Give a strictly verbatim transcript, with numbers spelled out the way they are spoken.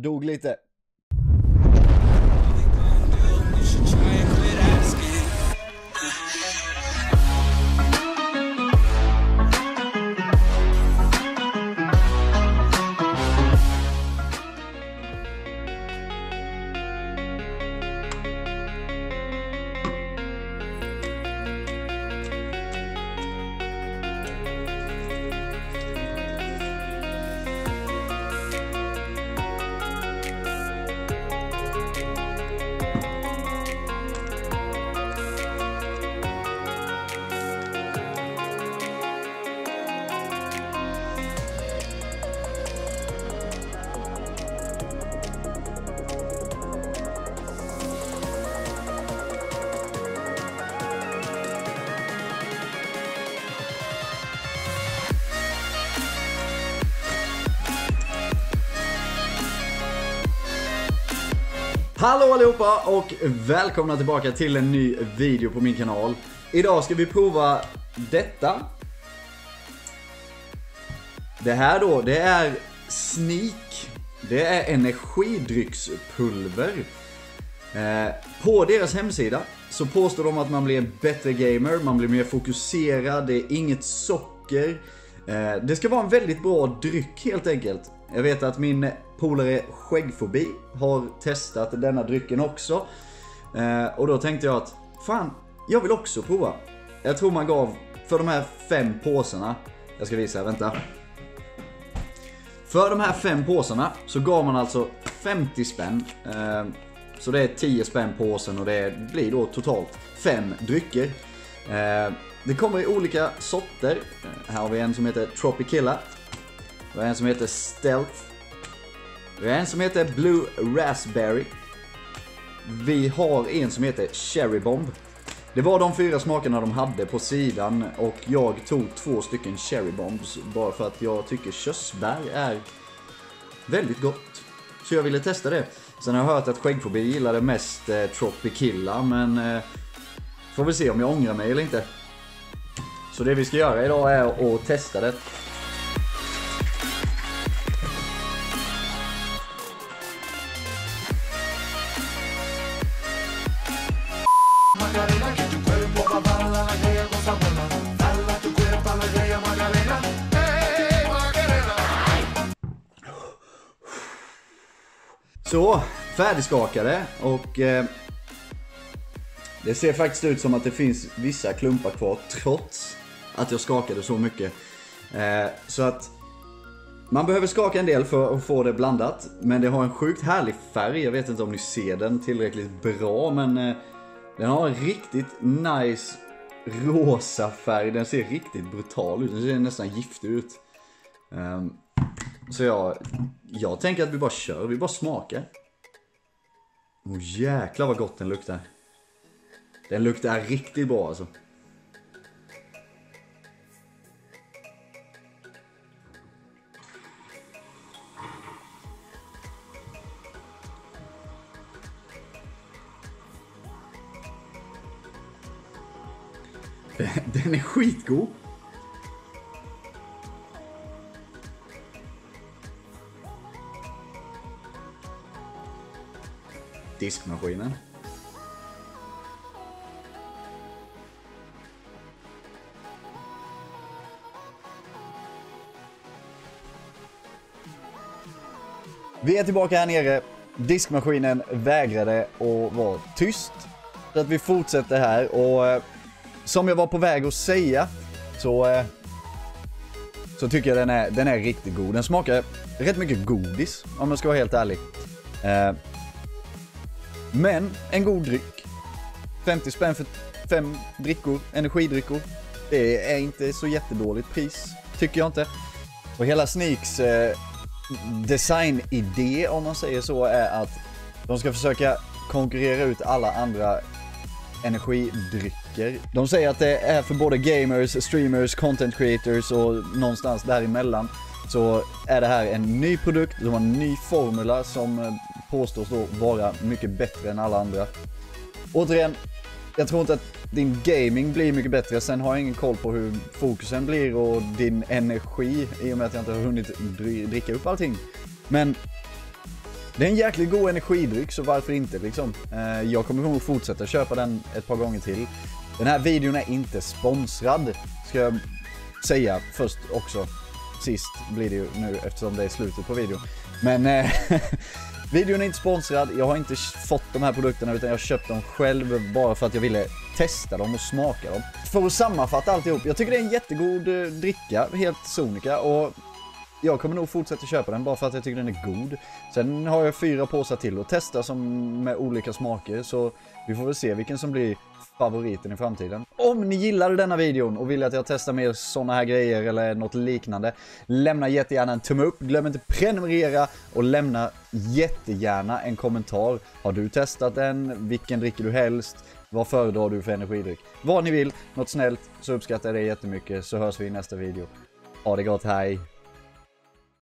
dog lite. Hallå allihopa och välkomna tillbaka till en ny video på min kanal. Idag ska vi prova detta. Det här då, det är Sneak. Det är energidryckspulver. Eh, på deras hemsida så påstår de att man blir en bättre gamer, man blir mer fokuserad, det är inget socker. Eh, det ska vara en väldigt bra dryck helt enkelt. Jag vet att min polare Skäggfobi har testat denna drycken också. Eh, och då tänkte jag att, fan, jag vill också prova. Jag tror man gav för de här fem påsarna, jag ska visa, vänta. För de här fem påsarna så gav man alltså femtio spänn. Eh, så det är tio spänn påsen och det blir då totalt fem drycker. Eh, det kommer i olika sorter. Eh, här har vi en som heter Tropicilla. Vi har en som heter Stealth. Vi har en som heter Blue Raspberry. Vi har en som heter Cherry Bomb. Det var de fyra smakerna de hade på sidan. Och jag tog två stycken Cherry Bombs. Bara för att jag tycker körsbär är väldigt gott. Så jag ville testa det. Sen har jag hört att Skäggfobi gillade mest eh, Tropicilla. Men eh, får vi se om jag ångrar mig eller inte. Så det vi ska göra idag är att testa det. Så, färdigskakade och eh, det ser faktiskt ut som att det finns vissa klumpar kvar trots att jag skakade så mycket. Eh, så att man behöver skaka en del för att få det blandat, men det har en sjukt härlig färg. Jag vet inte om ni ser den tillräckligt bra, men eh, den har en riktigt nice rosa färg. Den ser riktigt brutal ut, den ser nästan giftig ut. Eh, Så jag, jag tänker att vi bara kör, vi bara smakar. Åh oh, jäklar vad gott den luktar. Den luktar riktigt bra alltså. Den är skitgod. Diskmaskinen. Vi är tillbaka här nere. Diskmaskinen vägrade att vara tyst. Så att vi fortsätter här. Och eh, som jag var på väg att säga så, eh, så tycker jag den är, den är riktigt god. Den smakar rätt mycket godis om jag ska vara helt ärlig. Eh, Men en god dryck. femtio spänn för fem drickor, energidryckor. Det är inte så jättedåligt pris, tycker jag inte. Och hela Sneaks eh, designidé, om man säger så, är att de ska försöka konkurrera ut alla andra energidrycker. De säger att det är för både gamers, streamers, content creators och någonstans däremellan. Så är det här en ny produkt, de har en ny formula som påstås då vara mycket bättre än alla andra. Återigen, jag tror inte att din gaming blir mycket bättre. Sen har jag ingen koll på hur fokusen blir och din energi, i och med att jag inte har hunnit dricka upp allting. Men Det är en jäkligt god energidryck, så varför inte liksom. Jag kommer nog fortsätta köpa den ett par gånger till. Den här videon är inte sponsrad, ska jag säga först också. Sist blir det ju nu eftersom det är slutet på videon. Men eh, videon är inte sponsrad. Jag har inte fått de här produkterna utan jag har köpt dem själv bara för att jag ville testa dem och smaka dem. För att sammanfatta alltihop. Jag tycker det är en jättegod eh, dricka, helt sonika. Och jag kommer nog fortsätta köpa den bara för att jag tycker den är god. Sen har jag fyra påsar till att testa som med olika smaker. Så vi får väl se vilken som blir favoriten i framtiden. Om ni gillade denna videon och vill att jag testar mer såna här grejer eller något liknande, lämna jättegärna en tumme upp. Glöm inte prenumerera och lämna jättegärna en kommentar. Har du testat den? Vilken dricker du helst? Vad föredrar du för energidryck? Vad ni vill, något snällt, så uppskattar jag det jättemycket. Så hörs vi i nästa video. Ha det gott, hej!